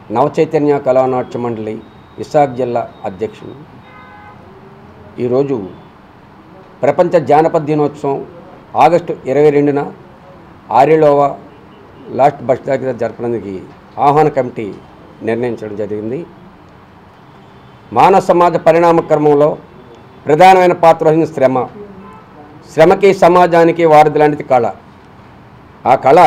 నవచైతన్య కళానాట్య మండలి విశాఖ జిల్లా అధ్యక్షుడు. ఈరోజు ప్రపంచ జానపద దినోత్సవం ఆగస్టు 22న ఆర్యలోవా లాస్ట్ బస్ దగ్గర జరపడానికి ఆహ్వాన కమిటీ నిర్ణయించడం జరిగింది. మానవ సమాజ పరిణామ క్రమంలో ప్రధానమైన పాత్ర వహించిన శ్రమకి సమాజానికి వారధి లాంటిది కళ. ఆ కళ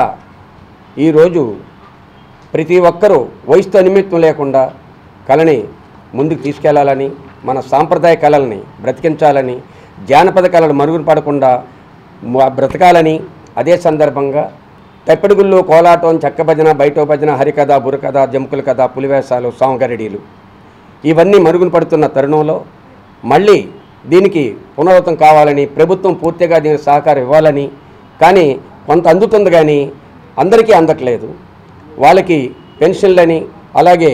ఈరోజు ప్రతి ఒక్కరూ వయసుతో నిమిత్తం లేకుండా కళని ముందుకు తీసుకెళ్లాలని, మన సాంప్రదాయ కళలని బ్రతికించాలని, జానపద కళలు మరుగున పడకుండా బ్రతకాలని, అదే సందర్భంగా తప్పెడుగుళ్ళు, కోలాటం, చెక్క భజన, బయటో భజన, హరికథ, బుర్రకథ, జంకుల కథ, పులివేషాలు, సాంగరెడీలు ఇవన్నీ మరుగున పడుతున్న తరుణంలో మళ్ళీ దీనికి పునరావృతం కావాలని, ప్రభుత్వం పూర్తిగా దీనికి సహకారం ఇవ్వాలని. కానీ కొంత అందుతుంది కానీ అందరికీ అందట్లేదు. వాళ్ళకి పెన్షన్లని, అలాగే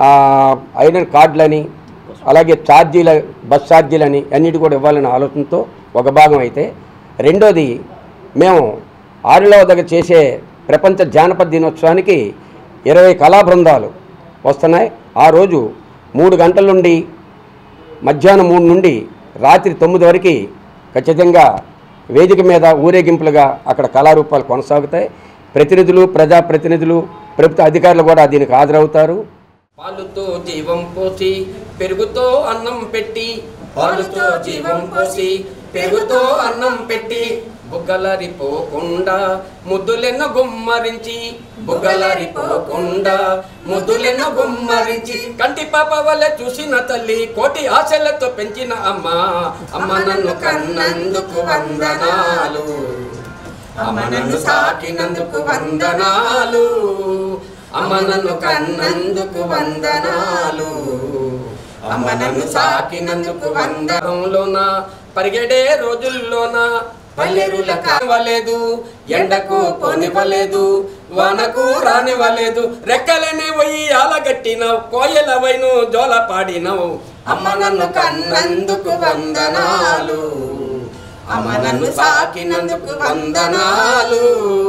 ఐరన్ కార్డులని, అలాగే ఛార్జీల, బస్ ఛార్జీలని అన్నిటి కూడా ఇవ్వాలనే ఆలోచనతో ఒక భాగం అయితే, రెండోది మేము ఆర్యలోవా దగ్గర చేసే ప్రపంచ జానపద దినోత్సవానికి 20 కళా బృందాలు వస్తున్నాయి. ఆ రోజు 3 గంటల నుండి మధ్యాహ్నం 3 నుండి రాత్రి 9 వరకు ఖచ్చితంగా వేదిక మీద ఊరేగింపులుగా అక్కడ కళారూపాలు కొనసాగుతాయి. ప్రతినిధులు, ప్రజాప్రతినిధులు, ప్రభుత్వ అధికారులు కూడా దీనికి హాజరవుతారు. పాలుతో జీవం పోసి పెరుగుతో అన్నం పెట్టి, పాలుతో జీవం పోసి పెరుగుతో అన్నం పెట్టి, బుగ్గలరిపోకుండా ముద్దులెన్న గుమ్మరించి, బుగ్గలరిపోకుండా ముద్దులెన్న గుమ్మరించి, కంటి పాప వల్ల చూసిన తల్లి, కోటి ఆశలతో పెంచిన అమ్మ, అమ్మ నన్ను కన్నందుకు వందనాలు, అమ్మ నన్ను సాకినందుకు వందనాలు, అమ్మ నన్ను కన్నందుకు వందనాలు, అమ్మ నన్ను సాకినందుకు వందనంలోన పరిగెడే రోజుల్లోన పల్లెరుల కానివ్వలేదు, ఎండకు పోనివ్వలేదు, వానకు రానివ్వలేదు, రెక్కలని ఉయ్యాలగట్టినావు, కోయలవైను జోల పాడినావు, అమ్మ నన్ను కన్నందుకు వందనాలు, అమ్మ నన్ను సాకినందుకు వందనాలు.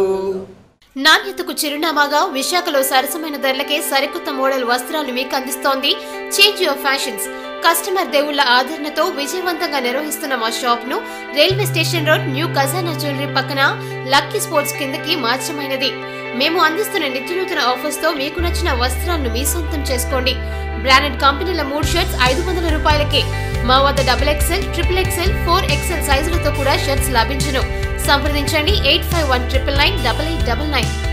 నాణ్యతకు చిరునామాగా విశాఖలో సరసమైన ధరలకే సరికొత్త మోడల్ వస్త్రాలు మీకు అందిస్తోంది చేంజ్ యువర్ ఫ్యాషన్స్. కస్టమర్ దేవుళ్ల ఆదరణతో విజయవంతంగా నిర్వహిస్తున్న మా షాప్ ను railway station road, new Khazana jewellery పక్కన లక్కీ స్పోర్ట్స్ కిందకి మార్చమైనది. మేము అందిస్తున్న నిత్యనూతన ఆఫర్స్ తో మీకు నచ్చిన వస్త్రాలను మీ సొంతం చేసుకోండి. బ్రాండెడ్ కంపెనీల 3 షర్ట్స్ 500 రూపాయలకే. మా వద్ద XXL, XXL, 4XL సైజులతో కూడా షర్ట్స్ లభించును. సంప్రదించండి 8519998899.